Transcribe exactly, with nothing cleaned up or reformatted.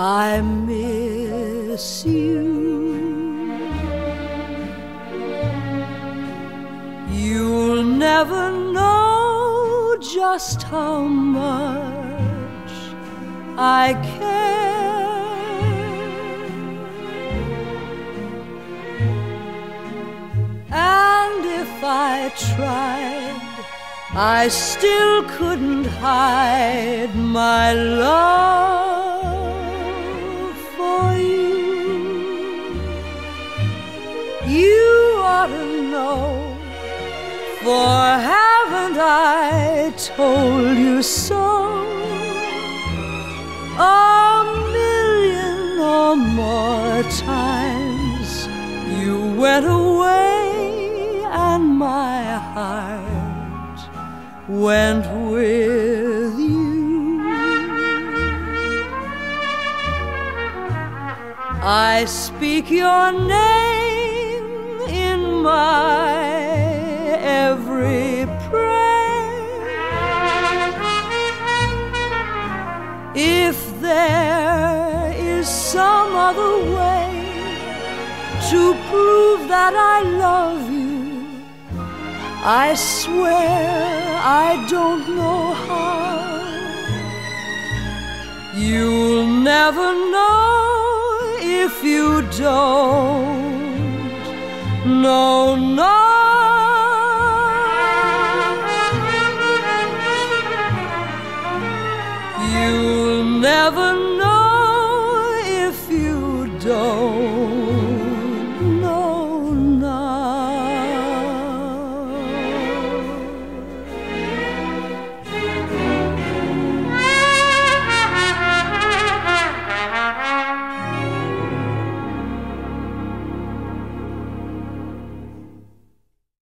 I miss you. You'll never know just how much I care, and if I tried, I still couldn't hide my love for you. You ought to know, for haven't I told you so a million or more times? You went away and my heart went with you. I speak your name in my every prayer. If there is some other way to prove that I love you, I swear I don't know how. You'll never know if you don't. No, no. You'll never know